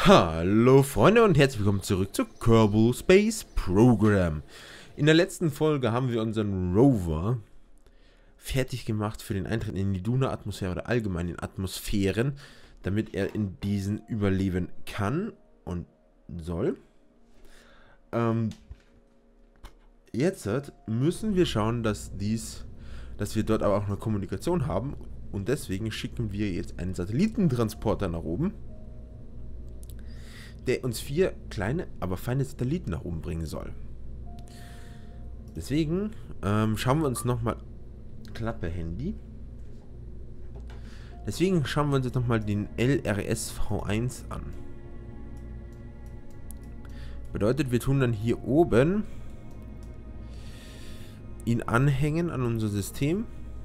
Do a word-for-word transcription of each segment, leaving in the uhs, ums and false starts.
Hallo Freunde und herzlich willkommen zurück zu Kerbal Space Program. In der letzten Folge haben wir unseren Rover fertig gemacht für den Eintritt in die Duna-Atmosphäre oder allgemein in Atmosphären, damit er in diesen überleben kann und soll. Ähm, jetzt müssen wir schauen, dass dies, dass wir dort aber auch eine Kommunikation haben, und deswegen schicken wir jetzt einen Satellitentransporter nach oben, der uns vier kleine, aber feine Satelliten nach oben bringen soll. Deswegen ähm, schauen wir uns nochmal Klappe Handy. Deswegen schauen wir uns jetzt nochmal den L R S V eins an. Bedeutet, wir tun dann hier oben ihn anhängen an unser System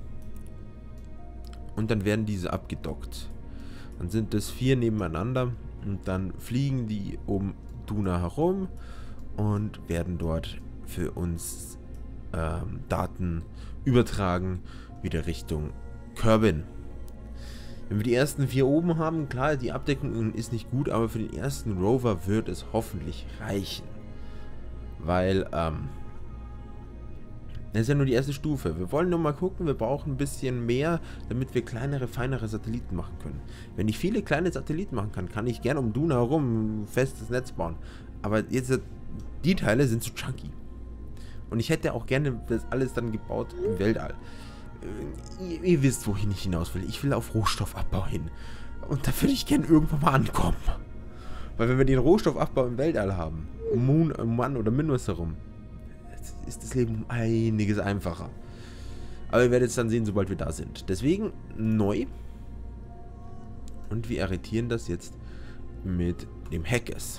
und dann werden diese abgedockt. Dann sind das vier nebeneinander und dann fliegen die um Duna herum und werden dort für uns ähm, Daten übertragen, wieder Richtung Kerbin. Wenn wir die ersten vier oben haben, klar, die Abdeckung ist nicht gut, aber für den ersten Rover wird es hoffentlich reichen. Weil, ähm, das ist ja nur die erste Stufe. Wir wollen nur mal gucken, wir brauchen ein bisschen mehr, damit wir kleinere, feinere Satelliten machen können. Wenn ich viele kleine Satelliten machen kann, kann ich gerne um Duna herum ein festes Netz bauen. Aber jetzt, die Teile sind zu chunky. Und ich hätte auch gerne das alles dann gebaut im Weltall. Ihr, ihr wisst, wohin ich hinaus will. Ich will auf Rohstoffabbau hin. Und da würde ich gerne irgendwann mal ankommen. Weil wenn wir den Rohstoffabbau im Weltall haben, um Moon, um Mann oder Minus herum, ist das Leben um einiges einfacher. Aber ihr werdet es dann sehen, sobald wir da sind. Deswegen neu. Und wir arretieren das jetzt mit dem Hackers.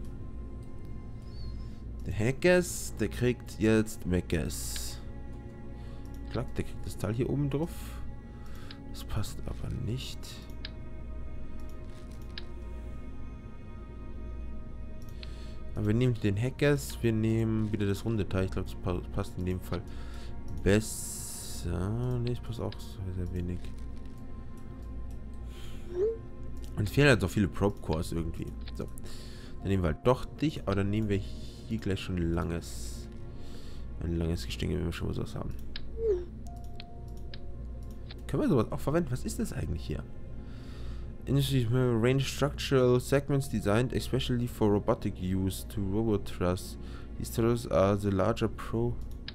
Der Hackers, der kriegt jetzt Meckers. Klar, der kriegt das Teil hier oben drauf. Das passt aber nicht. Aber wir nehmen den Hackers, wir nehmen wieder das runde Teil. Ich glaube, das passt in dem Fall besser. Ne, das passt auch sehr, sehr wenig. Und es fehlen halt so viele Probe-Cores irgendwie. So. Dann nehmen wir halt doch dich, aber dann nehmen wir hier gleich schon ein langes. Ein langes Gestänge, wenn wir schon mal sowas haben. Können wir sowas auch verwenden? Was ist das eigentlich hier? Industry range structural segments designed especially for robotic use to robot thrust. These thrusts are the larger pro.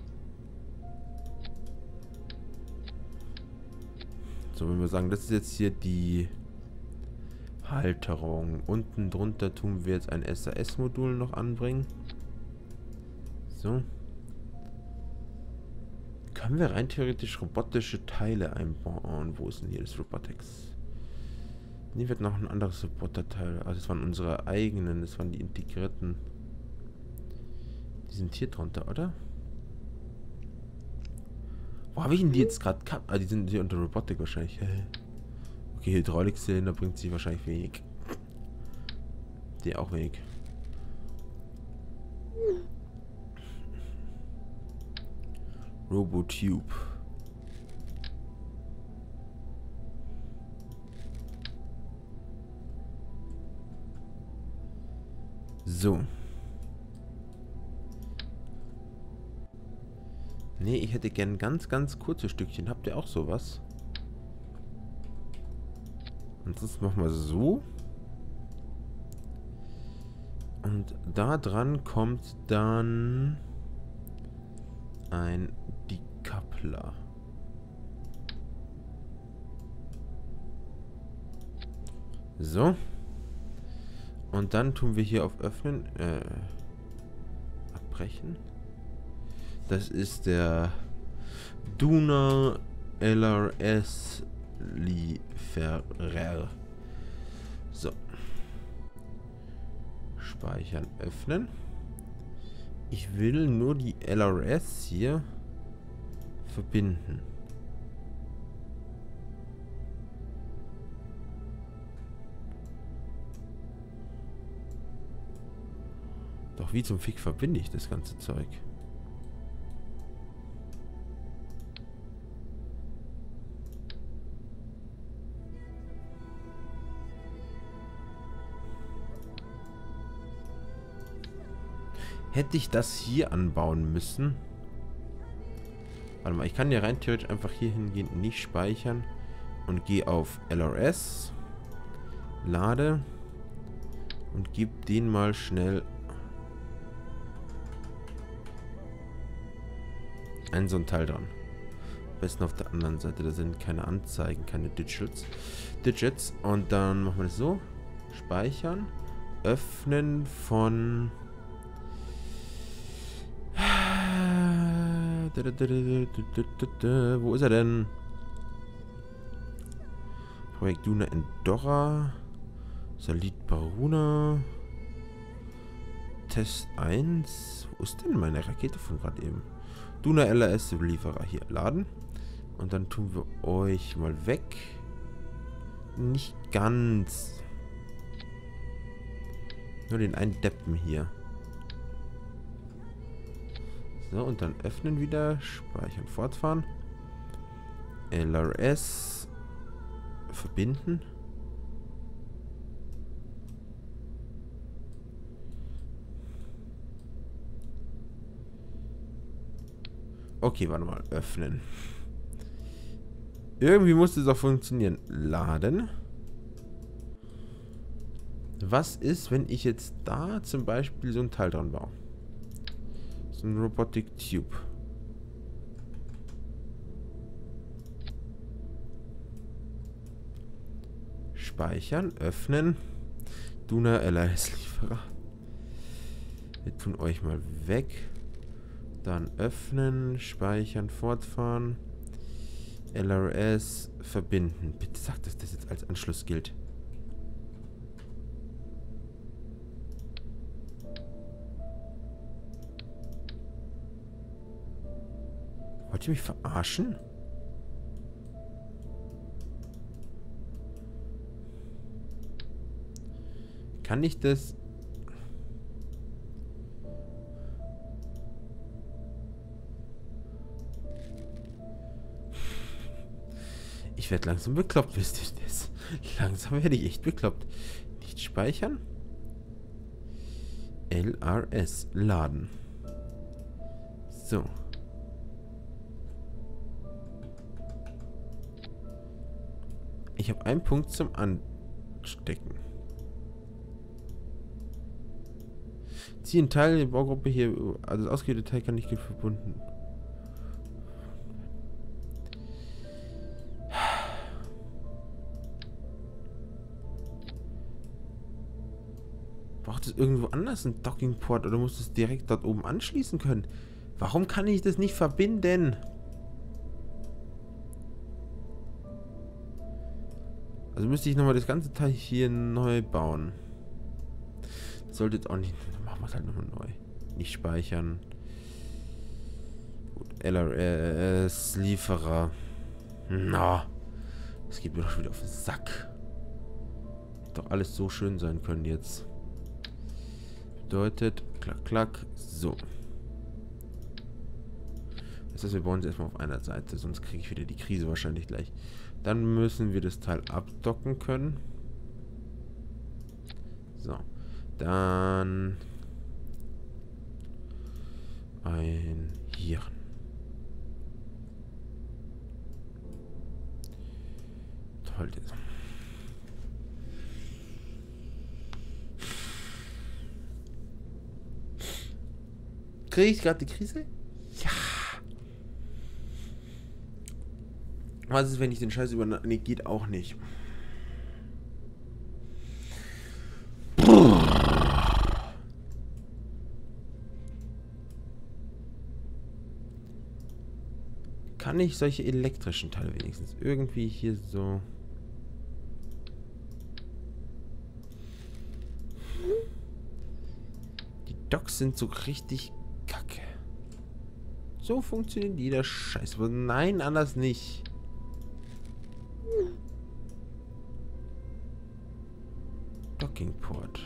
So, wenn wir sagen, das ist jetzt hier die Halterung. Unten drunter tun wir jetzt ein S A S-Modul noch anbringen. So. Können wir rein theoretisch robotische Teile einbauen? Wo ist denn hier das Robotics? Hier wird noch ein anderes Roboterteil. Also das waren unsere eigenen, das waren die integrierten. Die sind hier drunter, oder? Wo habe ich denn die jetzt gerade gehabt? Ah, die sind hier unter Robotik wahrscheinlich. Okay, Hydraulikzylinder bringt sich wahrscheinlich wenig. Der auch wenig. Robotube. So. Nee, ich hätte gern ganz, ganz kurze Stückchen. Habt ihr auch sowas? Ansonsten machen wir so. Und da dran kommt dann ein Decoupler. So. Und dann tun wir hier auf Öffnen, äh, abbrechen. Das ist der Duna L R S Lieferer. So. Speichern, öffnen. Ich will nur die L R S hier verbinden. Doch wie zum Fick verbinde ich das ganze Zeug? Hätte ich das hier anbauen müssen? Warte mal, ich kann ja rein theoretisch einfach hier hingehen, nicht speichern und gehe auf L R S, lade und gebe den mal schnell ein so ein Teil dran. Am besten auf der anderen Seite, da sind keine Anzeigen, keine Digits. Digits und dann machen wir das so, speichern, öffnen von wo ist er denn? Projekt Duna Endora. Salit Baruna. Test eins. Wo ist denn meine Rakete von gerade eben? Duna L R S-Lieferer hier laden. Und dann tun wir euch mal weg. Nicht ganz. Nur den einen Deppen hier. So, und dann öffnen wieder. Speichern, fortfahren. L R S. Verbinden. Okay, warte mal. Öffnen. Irgendwie muss es auch funktionieren. Laden. Was ist, wenn ich jetzt da zum Beispiel so ein Teil dran baue? So ein Robotic Tube. Speichern, öffnen. Duna L R S-Lieferer. Wir tun euch mal weg. Dann öffnen, speichern, fortfahren. L R S verbinden. Bitte sag, dass das jetzt als Anschluss gilt. Wollt ihr mich verarschen? Kann ich das... Ich werde langsam bekloppt, wisst ihr das? Langsam werde ich echt bekloppt. Nicht speichern. L R S laden. So. Ich habe einen Punkt zum Anstecken. Ziehe einen Teil der Baugruppe hier, also das ausgewählte Teil kann nicht gut verbunden. Braucht es irgendwo anders einen Dockingport oder muss es direkt dort oben anschließen können? Warum kann ich das nicht verbinden? Also müsste ich nochmal das ganze Teil hier neu bauen. Das sollte jetzt auch nicht... Dann machen wir es halt nochmal neu. Nicht speichern. Gut, L R S-Lieferer. Na. Das geht mir doch wieder auf den Sack. Hätte doch alles so schön sein können jetzt. Bedeutet, klack, klack, so. Das heißt, wir bauen es erstmal auf einer Seite, sonst kriege ich wieder die Krise wahrscheinlich gleich. Dann müssen wir das Teil abdocken können. So. Dann ein hier. Toll. Kriege ich gerade die Krise? Ja. Was ist, wenn ich den Scheiß über... Nee, geht auch nicht. Kann ich solche elektrischen Teile wenigstens irgendwie hier so... Die Docks sind so richtig kacke. So funktioniert jeder Scheiß. Aber nein, anders nicht. Dockingport.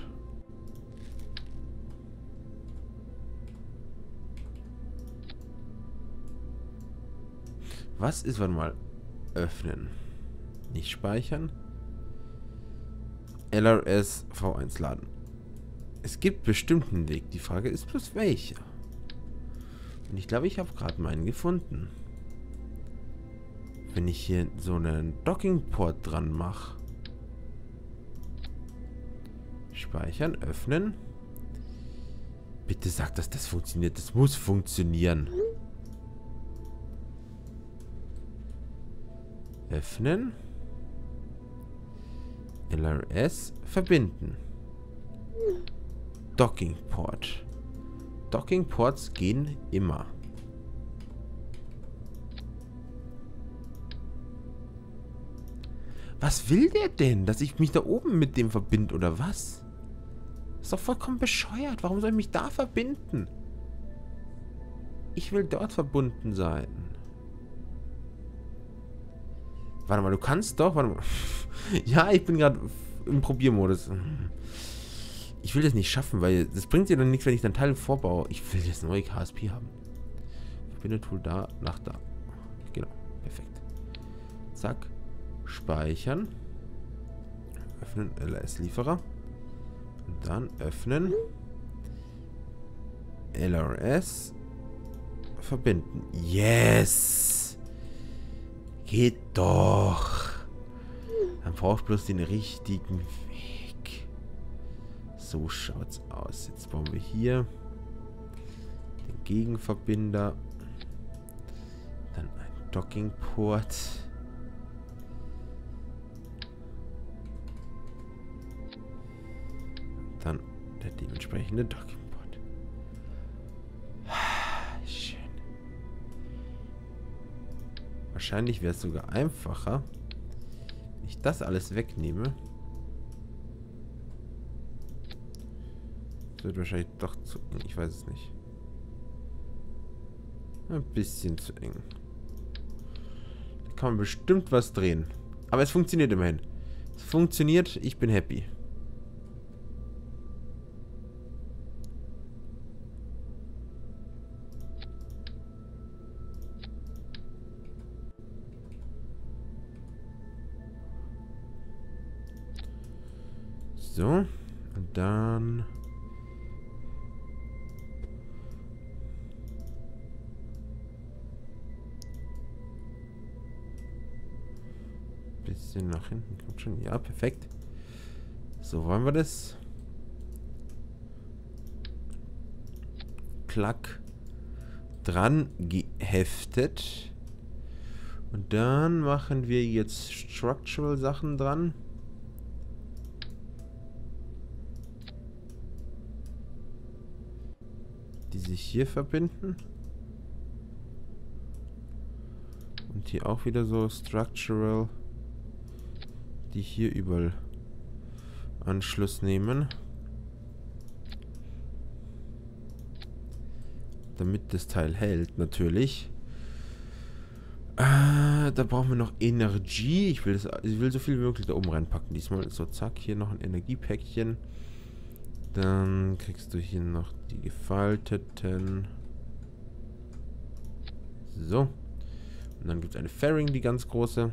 Was ist, warte mal, öffnen. Nicht speichern. L R S V eins laden. Es gibt bestimmt einen Weg. Die Frage ist bloß welcher. Und ich glaube, ich habe gerade meinen gefunden. Wenn ich hier so einen Docking-Port dran mache. Speichern, öffnen. Bitte sag, dass das funktioniert. Das muss funktionieren. Öffnen. L R S verbinden. Docking Port. Docking Ports gehen immer. Was will der denn? Dass ich mich da oben mit dem verbinde oder was? Ist doch vollkommen bescheuert. Warum soll ich mich da verbinden? Ich will dort verbunden sein. Warte mal, du kannst doch. Warte mal. Ja, ich bin gerade im Probiermodus. Ich will das nicht schaffen, weil das bringt dir dann nichts, wenn ich dann Teile vorbaue. Ich will das neue K S P haben. Verbinde-Tool da, nach da. Genau, perfekt. Zack. Speichern. Öffnen L R S-Lieferer. Und dann öffnen. L R S. Verbinden. Yes! Geht doch! Dann brauche ich bloß den richtigen Weg. So schaut's aus. Jetzt bauen wir hier den Gegenverbinder. Dann ein Docking-Port. Dann der dementsprechende Docking-Port. Schön. Wahrscheinlich wäre es sogar einfacher, wenn ich das alles wegnehme. Das wird wahrscheinlich doch zu eng. Ich weiß es nicht. Ein bisschen zu eng. Da kann man bestimmt was drehen. Aber es funktioniert immerhin. Es funktioniert. Ich bin happy. So, und dann bisschen nach hinten kommt schon. Ja, perfekt. So wollen wir das. Klack dran geheftet. Und dann machen wir jetzt Structural Sachen dran. Die sich hier verbinden. Und hier auch wieder so Structural, die hier überall Anschluss nehmen. Damit das Teil hält, natürlich. Äh, da brauchen wir noch Energie. Ich will, das, ich will so viel wie möglich da oben reinpacken. Diesmal so, zack, hier noch ein Energiepäckchen. Dann kriegst du hier noch die gefalteten. So. Und dann gibt es eine Fairing, die ganz große.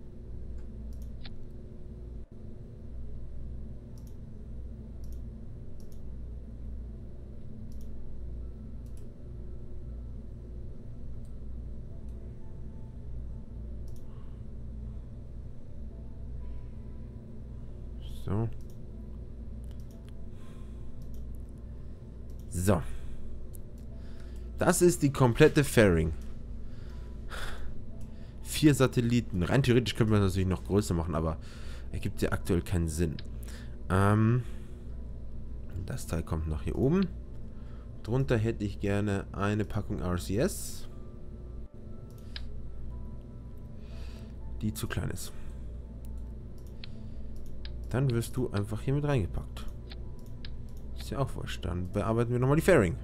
So. So. Das ist die komplette Fairing. Vier Satelliten. Rein theoretisch könnte man das natürlich noch größer machen, aber ergibt ja aktuell keinen Sinn. Ähm, das Teil kommt nach hier oben. Drunter hätte ich gerne eine Packung R C S. Die zu klein ist. Dann wirst du einfach hier mit reingepackt. Ist ja auch wurscht. Dann bearbeiten wir nochmal die Fairing.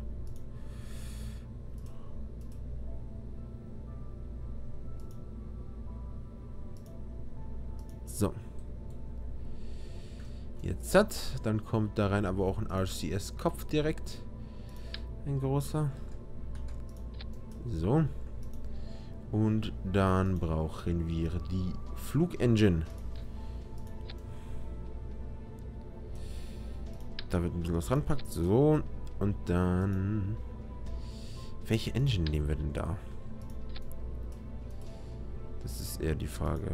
So. Jetzt hat. Dann kommt da rein aber auch ein R C S-Kopf direkt. Ein großer. So. Und dann brauchen wir die Flugengine. Da wird ein bisschen was ranpackt. So. Und dann... Welche Engine nehmen wir denn da? Das ist eher die Frage.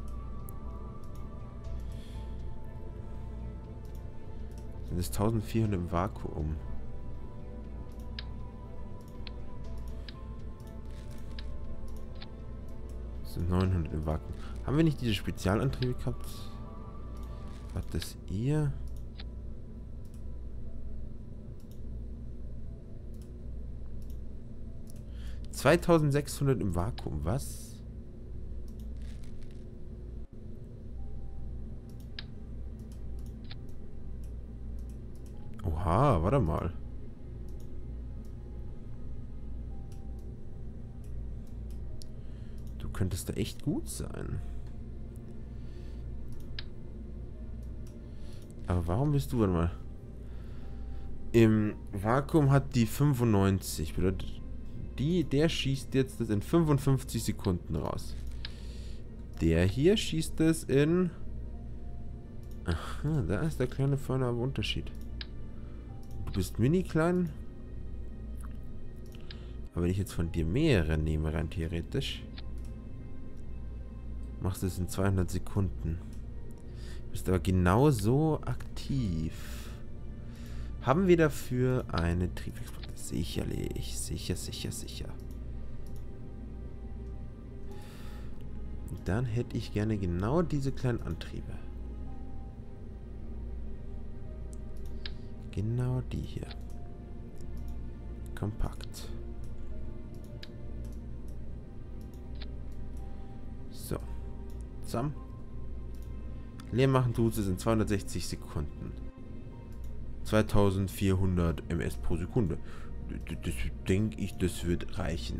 Sind es eintausendvierhundert im Vakuum? Das sind neunhundert im Vakuum. Haben wir nicht diese Spezialantriebe gehabt? War das ihr? zweitausendsechshundert im Vakuum, was? Oha, warte mal. Du könntest da echt gut sein. Aber warum bist du, warte mal. Im Vakuum hat die fünfundneunzig. Bedeutet, die, der schießt jetzt das in fünfundfünfzig Sekunden raus. Der hier schießt es in... Aha, da ist der kleine feine aber Unterschied. Du bist mini klein. Aber wenn ich jetzt von dir mehrere nehme, rein theoretisch, machst du es in zweihundert Sekunden. Du bist aber genauso aktiv. Haben wir dafür eine Triebwerksplatte? Sicherlich. Sicher, sicher, sicher. Und dann hätte ich gerne genau diese kleinen Antriebe. Genau die hier. Kompakt. So. Zusammen. Leer machen tut es in zweihundertsechzig Sekunden. zweitausendvierhundert Ms pro Sekunde. Das denke ich, das wird reichen.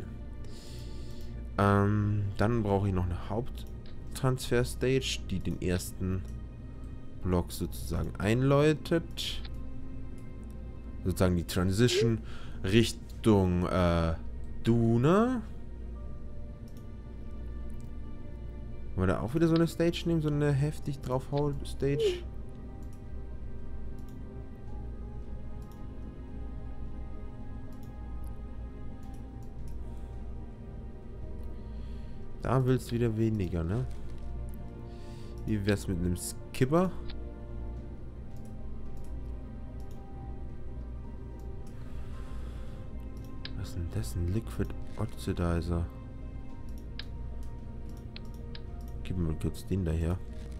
Ähm, dann brauche ich noch eine Haupttransfer-Stage, die den ersten Block sozusagen einläutet. Sozusagen die Transition Richtung äh, Duna. Wollen wir da auch wieder so eine Stage nehmen? So eine heftig draufhau-Stage? Da willst du wieder weniger, ne? Wie wär's mit einem Skipper? Was ist denn das? Ein Liquid Oxidizer. Gib mir mal kurz den daher.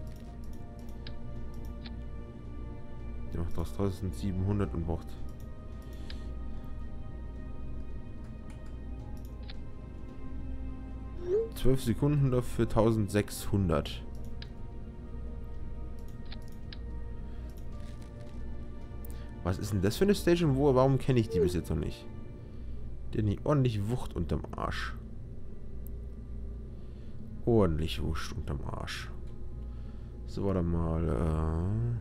Der macht aus eintausendsiebenhundert und braucht... zwölf Sekunden dafür eintausendsechshundert. Was ist denn das für eine Station? Wo? Warum kenne ich die bis jetzt noch nicht? Die hat nicht ordentlich Wucht unterm Arsch. Ordentlich Wucht unterm Arsch. So, warte mal. Äh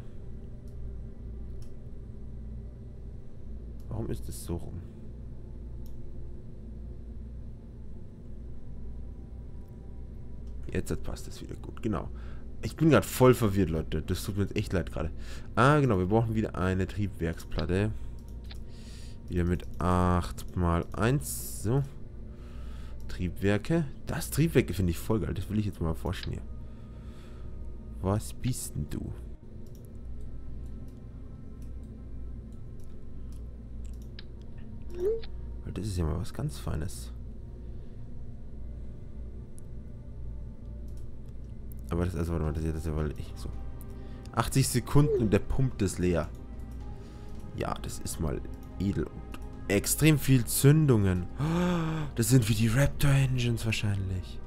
Warum ist es so rum? Jetzt passt es wieder gut, genau. Ich bin gerade voll verwirrt, Leute. Das tut mir jetzt echt leid gerade. Ah, genau. Wir brauchen wieder eine Triebwerksplatte. Wieder mit acht mal eins. So. Triebwerke. Das Triebwerke finde ich voll geil. Das will ich jetzt mal forschen hier. Was bist denn du? Weil das ist ja mal was ganz Feines. Aber das, also, warte mal, das ist ja, weil ich so. achtzig Sekunden und der pumpt es leer. Ja, das ist mal edel und extrem viel Zündungen. Das sind wie die Raptor Engines wahrscheinlich.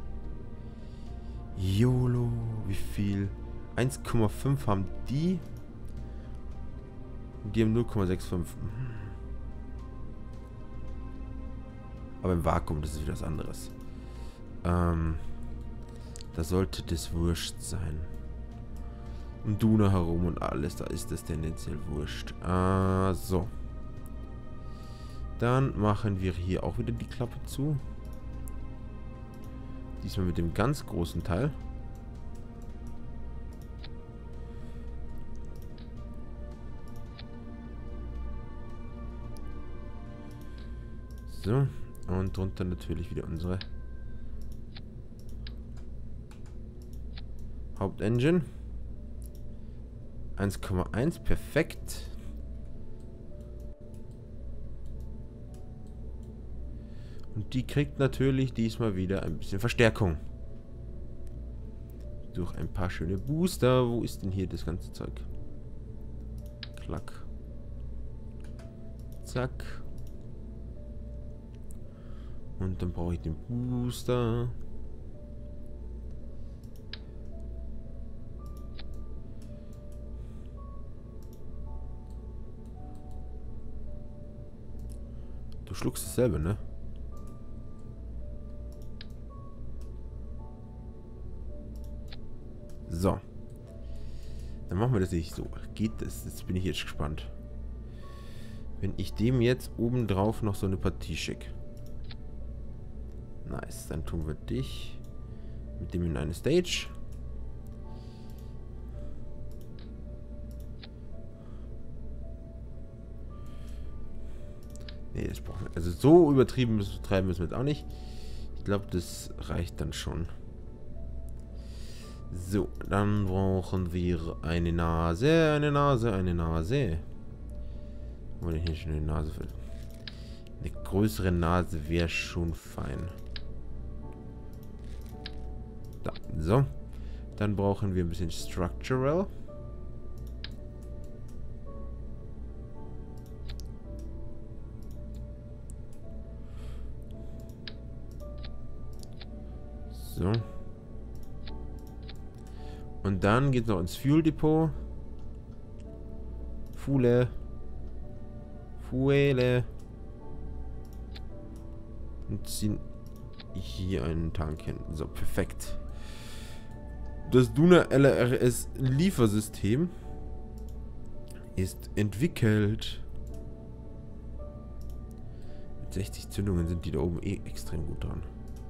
YOLO, wie viel? eins Komma fünf haben die. Und die haben null Komma fünfundsechzig. Aber im Vakuum, das ist wieder was anderes. Ähm... Da sollte das wurscht sein. Um Duna herum und alles, da ist das tendenziell wurscht. Ah, so. Dann machen wir hier auch wieder die Klappe zu. Diesmal mit dem ganz großen Teil. So. Und drunter natürlich wieder unsere Hauptengine. eins Komma eins, perfekt. Und die kriegt natürlich diesmal wieder ein bisschen Verstärkung. Durch ein paar schöne Booster. Wo ist denn hier das ganze Zeug? Klack. Zack. Und dann brauche ich den Booster. Du schluckst es selber, ne? So. Dann machen wir das nicht so. Geht das? Jetzt bin ich jetzt gespannt. Wenn ich dem jetzt obendrauf noch so eine Partie schicke. Nice. Dann tun wir dich mit dem in eine Stage. Nee, das brauchen wir. Also so übertrieben müssen, treiben müssen wir jetzt auch nicht. Ich glaube, das reicht dann schon. So, dann brauchen wir eine Nase, eine Nase, eine Nase. Wo denn hier schon eine Nase für? Eine größere Nase wäre schon fein. Da, so. Dann brauchen wir ein bisschen Structural. So. Und dann geht es noch ins Fuel Depot. Fuele. Fuele. Und ziehen hier einen Tank hin. So, perfekt. Das Duna L R S Liefersystem ist entwickelt. Mit sechzig Zündungen sind die da oben eh extrem gut dran.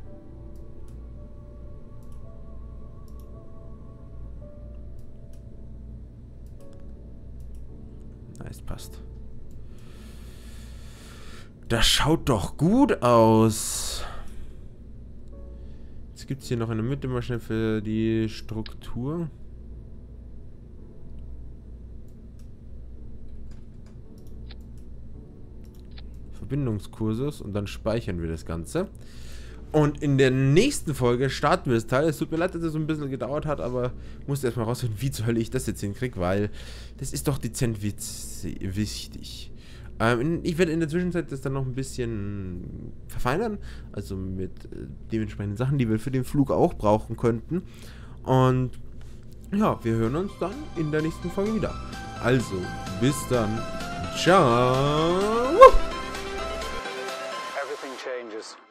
Nice, passt. Das schaut doch gut aus. Jetzt gibt es hier noch eine Mitte mal schnell für die Struktur. Verbindungskursus und dann speichern wir das Ganze. Und in der nächsten Folge starten wir das Teil. Es tut mir leid, dass es so ein bisschen gedauert hat, aber ich musste erstmal rausfinden, wie zur Hölle ich das jetzt hinkriege, weil das ist doch dezent wichtig. Ähm, ich werde in der Zwischenzeit das dann noch ein bisschen verfeinern, also mit äh, dementsprechenden Sachen, die wir für den Flug auch brauchen könnten. Und ja, wir hören uns dann in der nächsten Folge wieder. Also, bis dann. Ciao. Everything changes.